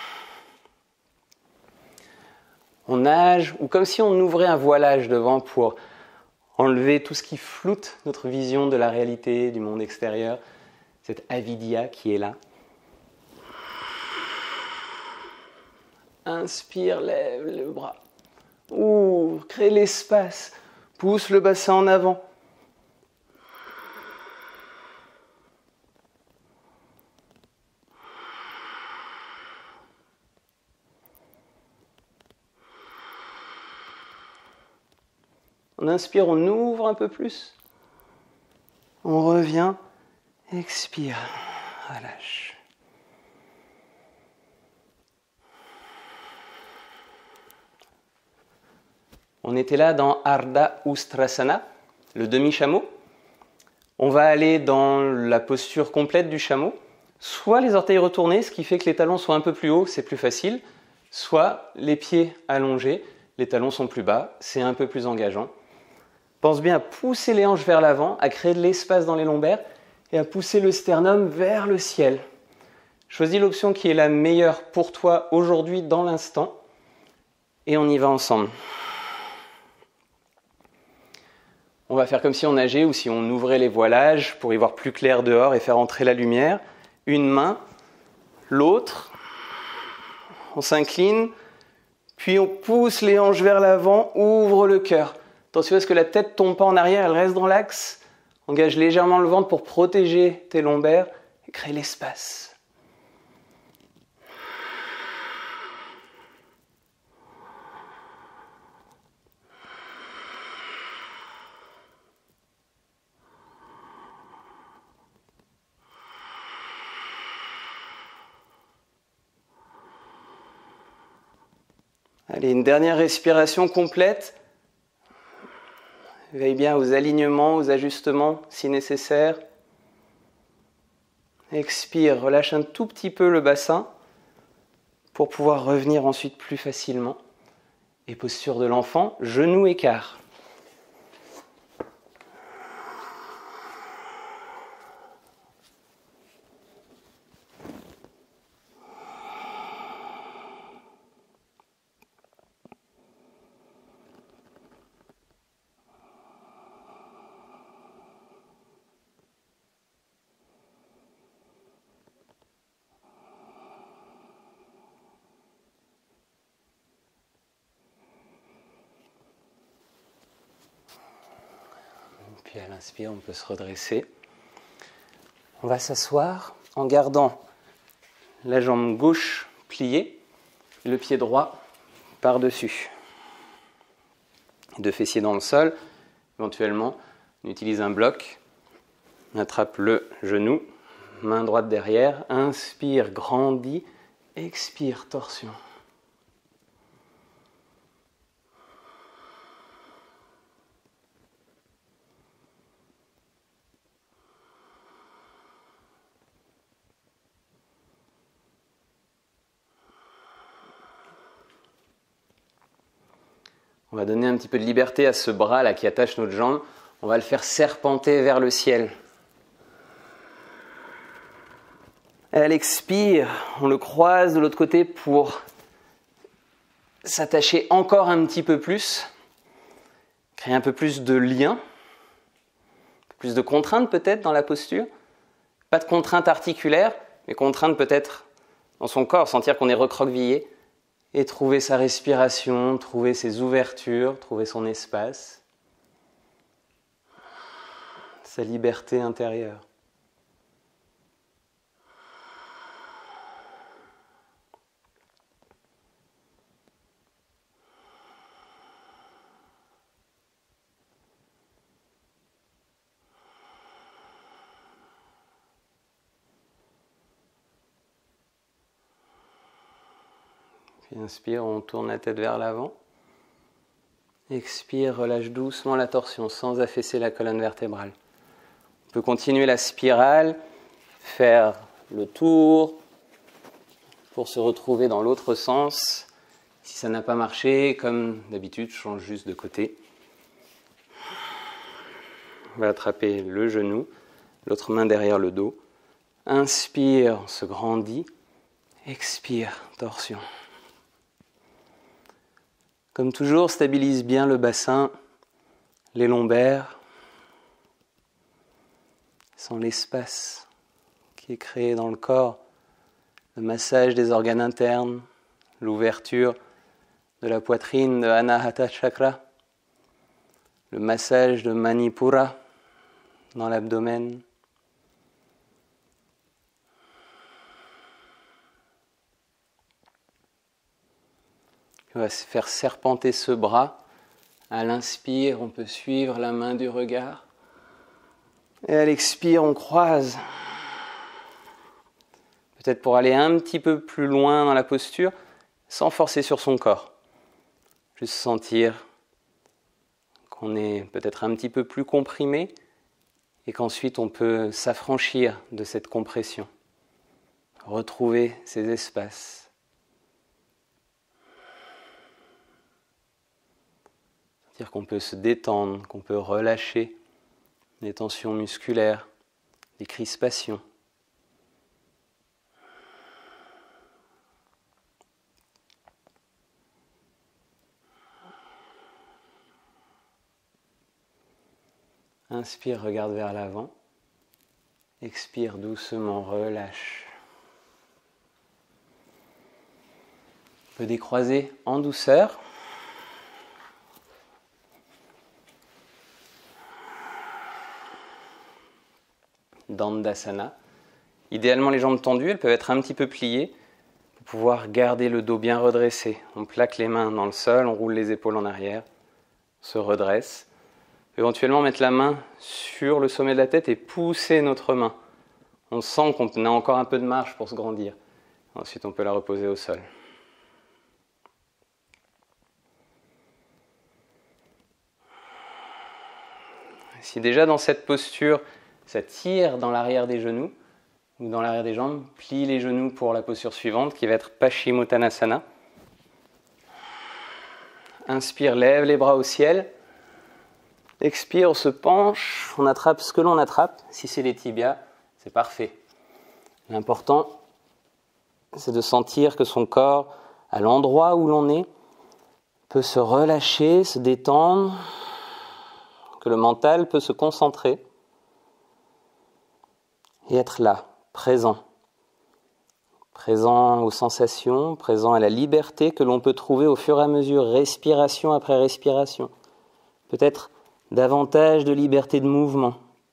On nage, ou comme si on ouvrait un voilage devant pour enlever tout ce qui floute notre vision de la réalité, du monde extérieur, cette avidya qui est là. Inspire, lève le bras. Ouvre, crée l'espace. Pousse le bassin en avant. On inspire, on ouvre un peu plus. On revient, expire, relâche. On était là dans Ardha Ustrasana, le demi-chameau. On va aller dans la posture complète du chameau. Soit les orteils retournés, ce qui fait que les talons sont un peu plus hauts, c'est plus facile. Soit les pieds allongés, les talons sont plus bas, c'est un peu plus engageant. Pense bien à pousser les hanches vers l'avant, à créer de l'espace dans les lombaires et à pousser le sternum vers le ciel. Choisis l'option qui est la meilleure pour toi aujourd'hui dans l'instant et on y va ensemble. On va faire comme si on nageait ou si on ouvrait les voilages pour y voir plus clair dehors et faire entrer la lumière. Une main, l'autre, on s'incline, puis on pousse les hanches vers l'avant, ouvre le cœur. Attention à ce que la tête ne tombe pas en arrière, elle reste dans l'axe. Engage légèrement le ventre pour protéger tes lombaires et créer l'espace. Allez, une dernière respiration complète. Veille bien aux alignements, aux ajustements si nécessaire. Expire, relâche un tout petit peu le bassin pour pouvoir revenir ensuite plus facilement. Et posture de l'enfant, genou écart. Puis à l'inspire, on peut se redresser. On va s'asseoir en gardant la jambe gauche pliée et le pied droit par-dessus. Deux fessiers dans le sol. Éventuellement, on utilise un bloc. On attrape le genou, main droite derrière. Inspire, grandis. Expire, torsion. On va donner un petit peu de liberté à ce bras là qui attache notre jambe. On va le faire serpenter vers le ciel. Elle expire, on le croise de l'autre côté pour s'attacher encore un petit peu plus, créer un peu plus de lien, plus de contrainte peut-être dans la posture. Pas de contrainte articulaire, mais contrainte peut-être dans son corps, sentir qu'on est recroquevillé. Et trouver sa respiration, trouver ses ouvertures, trouver son espace, sa liberté intérieure. Puis inspire, on tourne la tête vers l'avant. Expire, relâche doucement la torsion sans affaisser la colonne vertébrale. On peut continuer la spirale, faire le tour pour se retrouver dans l'autre sens. Si ça n'a pas marché, comme d'habitude, change juste de côté. On va attraper le genou, l'autre main derrière le dos. Inspire, on se grandit. Expire, torsion. Comme toujours, stabilise bien le bassin, les lombaires, sans l'espace qui est créé dans le corps, le massage des organes internes, l'ouverture de la poitrine de Anahata Chakra, le massage de Manipura dans l'abdomen. On va faire serpenter ce bras. À l'inspire, on peut suivre la main du regard. Et à l'expire, on croise. Peut-être pour aller un petit peu plus loin dans la posture, sans forcer sur son corps. Juste sentir qu'on est peut-être un petit peu plus comprimé et qu'ensuite on peut s'affranchir de cette compression. Retrouver ces espaces. C'est-à-dire qu'on peut se détendre, qu'on peut relâcher les tensions musculaires, les crispations. Inspire, regarde vers l'avant. Expire doucement, relâche. On peut décroiser en douceur. Dandasana. Idéalement, les jambes tendues, elles peuvent être un petit peu pliées pour pouvoir garder le dos bien redressé. On plaque les mains dans le sol, on roule les épaules en arrière, on se redresse. Éventuellement, mettre la main sur le sommet de la tête et pousser notre main. On sent qu'on a encore un peu de marge pour se grandir. Ensuite, on peut la reposer au sol. Si déjà dans cette posture, ça tire dans l'arrière des genoux ou dans l'arrière des jambes, plie les genoux pour la posture suivante qui va être Paschimottanasana. Inspire, lève les bras au ciel. Expire, on se penche, on attrape ce que l'on attrape. Si c'est les tibias, c'est parfait. L'important, c'est de sentir que son corps, à l'endroit où l'on est, peut se relâcher, se détendre, que le mental peut se concentrer et être là, présent. Présent aux sensations, présent à la liberté que l'on peut trouver au fur et à mesure, respiration après respiration. Peut-être davantage de liberté de mouvement.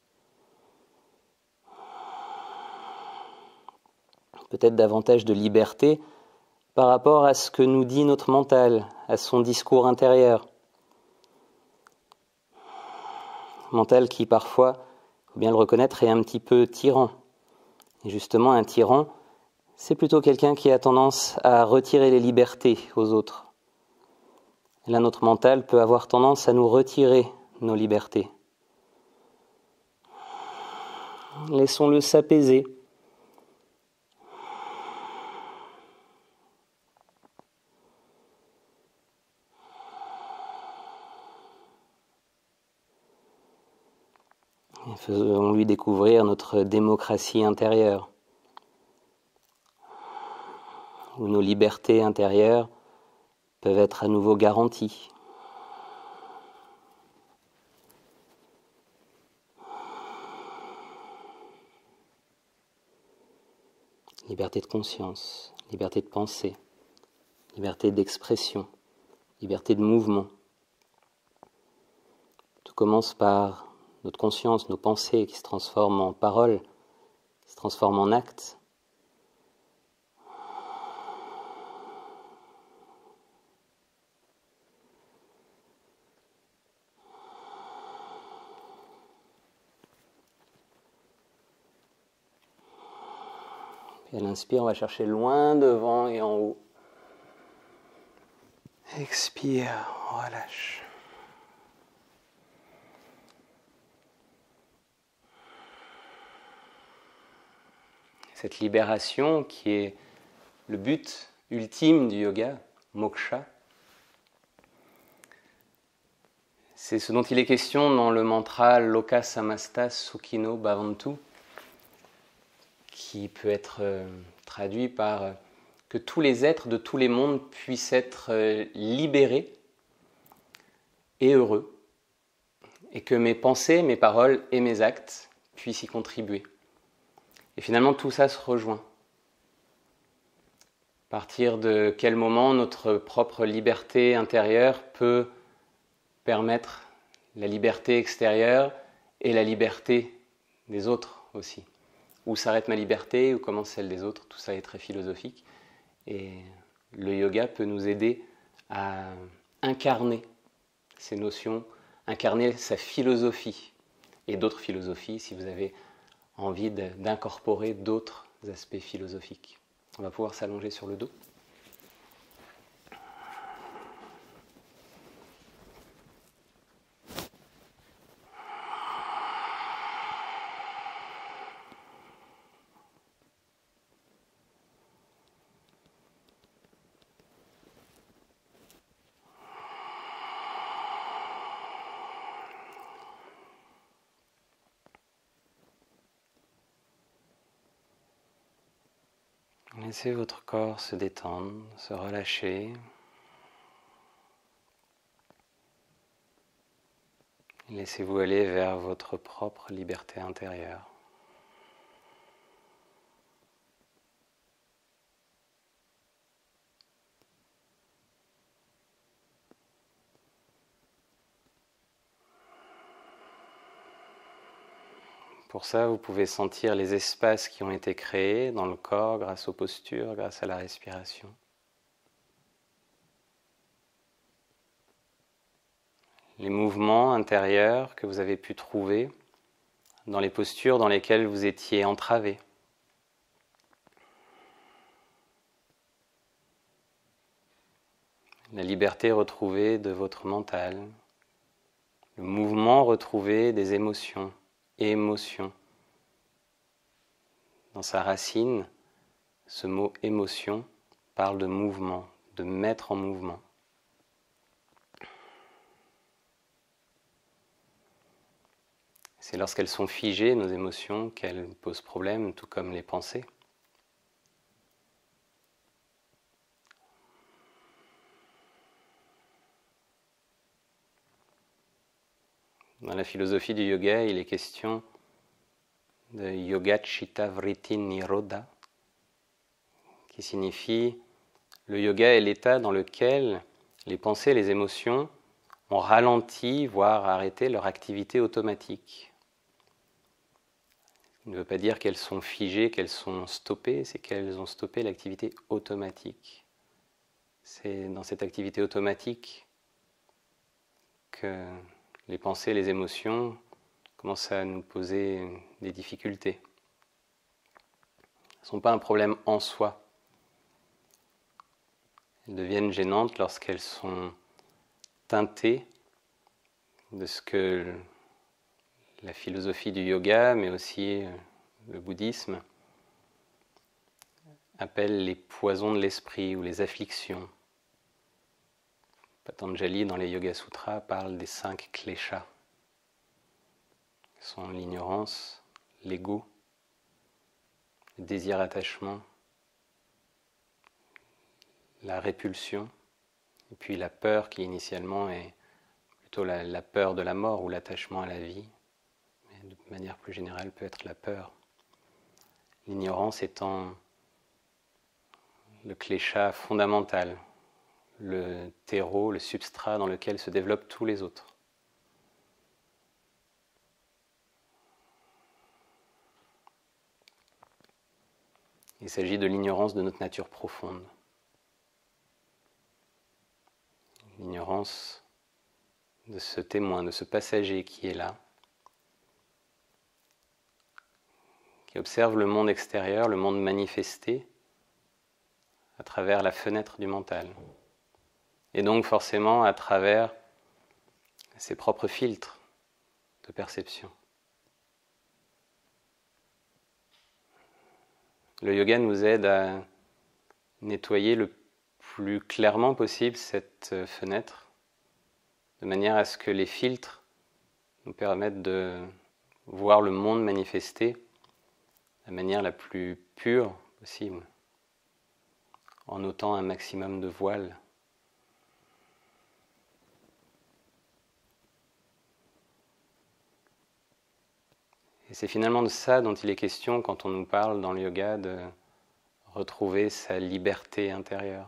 Peut-être davantage de liberté par rapport à ce que nous dit notre mental, à son discours intérieur. Mental qui parfois, il faut bien le reconnaître, est un petit peu tyran. Et justement, un tyran, c'est plutôt quelqu'un qui a tendance à retirer les libertés aux autres. Et là, notre mental peut avoir tendance à nous retirer nos libertés. Laissons-le s'apaiser. Et faisons-lui découvrir notre démocratie intérieure, où nos libertés intérieures peuvent être à nouveau garanties. Liberté de conscience, liberté de pensée, liberté d'expression, liberté de mouvement. Tout commence par notre conscience, nos pensées qui se transforment en paroles, qui se transforment en actes. Et à l'inspire, on va chercher loin devant et en haut. Expire, relâche. Cette libération qui est le but ultime du yoga, moksha, c'est ce dont il est question dans le mantra Loka Samasta Sukhino Bhavantu, qui peut être euh, traduit par euh, que tous les êtres de tous les mondes puissent être euh, libérés et heureux, et que mes pensées, mes paroles et mes actes puissent y contribuer. Et finalement, tout ça se rejoint partir de quel moment notre propre liberté intérieure peut permettre la liberté extérieure et la liberté des autres aussi. Où s'arrête ma liberté, où commence celle des autres, tout ça est très philosophique. Et le yoga peut nous aider à incarner ces notions, incarner sa philosophie et d'autres philosophies si vous avez envie d'incorporer d'autres aspects philosophiques. On va pouvoir s'allonger sur le dos. Laissez votre corps se détendre, se relâcher. Laissez-vous aller vers votre propre liberté intérieure. Pour ça, vous pouvez sentir les espaces qui ont été créés dans le corps grâce aux postures, grâce à la respiration. Les mouvements intérieurs que vous avez pu trouver dans les postures dans lesquelles vous étiez entravé. La liberté retrouvée de votre mental, le mouvement retrouvé des émotions. Émotion. Dans sa racine, ce mot émotion parle de mouvement, de mettre en mouvement. C'est lorsqu'elles sont figées, nos émotions, qu'elles posent problème, tout comme les pensées. Dans la philosophie du yoga, il est question de Yoga Chitta Vritti Nirodha, qui signifie le yoga est l'état dans lequel les pensées et les émotions ont ralenti, voire arrêté leur activité automatique. Il ne veut pas dire qu'elles sont figées, qu'elles sont stoppées, c'est qu'elles ont stoppé l'activité automatique. C'est dans cette activité automatique que les pensées, les émotions commencent à nous poser des difficultés. Elles ne sont pas un problème en soi. Elles deviennent gênantes lorsqu'elles sont teintées de ce que la philosophie du yoga, mais aussi le bouddhisme, appelle les poisons de l'esprit ou les afflictions. Patanjali, dans les Yoga Sutras, parle des cinq kleshas, qui sont l'ignorance, l'ego, le désir-attachement, la répulsion, et puis la peur qui initialement est plutôt la, la peur de la mort ou l'attachement à la vie, mais de manière plus générale peut être la peur. L'ignorance étant le klesha fondamental, le terreau, le substrat dans lequel se développent tous les autres. Il s'agit de l'ignorance de notre nature profonde. L'ignorance de ce témoin, de ce passager qui est là, qui observe le monde extérieur, le monde manifesté, à travers la fenêtre du mental. Et donc forcément à travers ses propres filtres de perception. Le yoga nous aide à nettoyer le plus clairement possible cette fenêtre, de manière à ce que les filtres nous permettent de voir le monde manifesté de la manière la plus pure possible, en ôtant un maximum de voiles. Et c'est finalement de ça dont il est question quand on nous parle dans le yoga de retrouver sa liberté intérieure,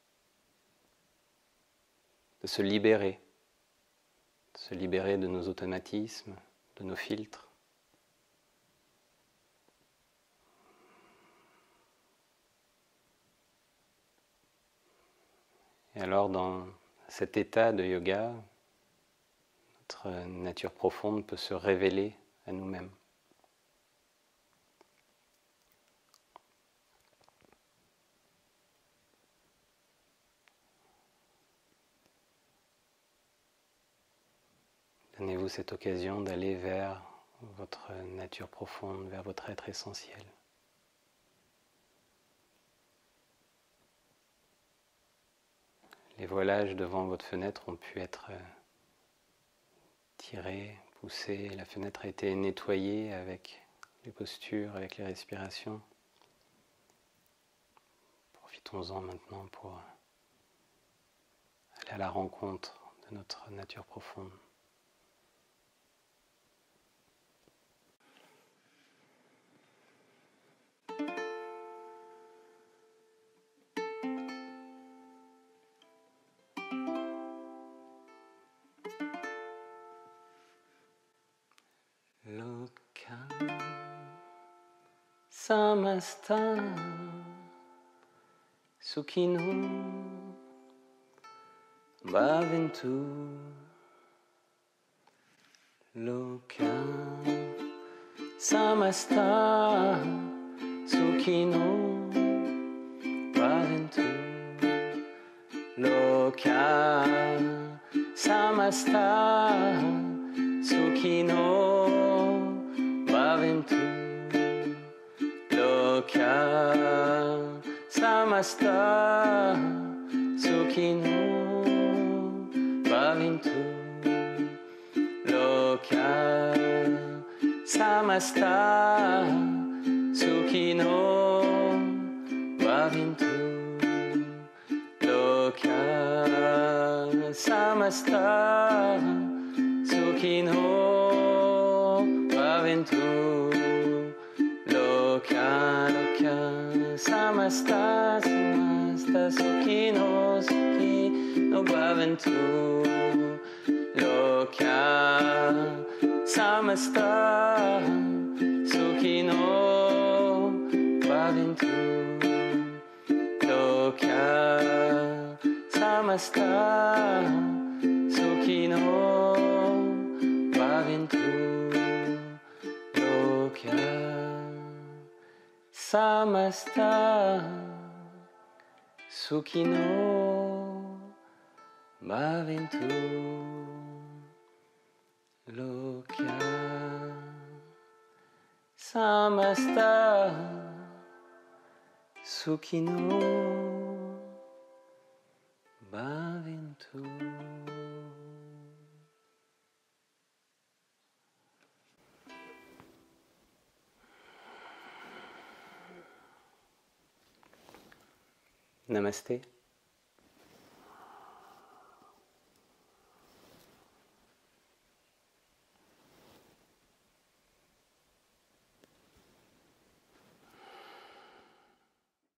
de se libérer, de se libérer de nos automatismes, de nos filtres. Et alors dans cet état de yoga, notre nature profonde peut se révéler à nous-mêmes. Donnez-vous cette occasion d'aller vers votre nature profonde, vers votre être essentiel. Les voilages devant votre fenêtre ont pu être tirés, poussés, la fenêtre a été nettoyée avec les postures, avec les respirations. Profitons-en maintenant pour aller à la rencontre de notre nature profonde. Lokam samasta sukhino bhavantu. Lokam samasta sukhino bhavantu. Lokam samasta sukhino bhavantu. Lokam samasta sukhino bhavantu. Lokam samasta sukhino bhavantu. Lokam samasta sukhino bhavantu. Lokam, lokam samasta samasta sukhino sukhino bhavantu. Lokam samasta sukhino bhavantu. Lokam samasta sukhino bhavantu. Lokam samasta sukhino bhavantu. Lokam samasta sukhino bhavantu. Namasté.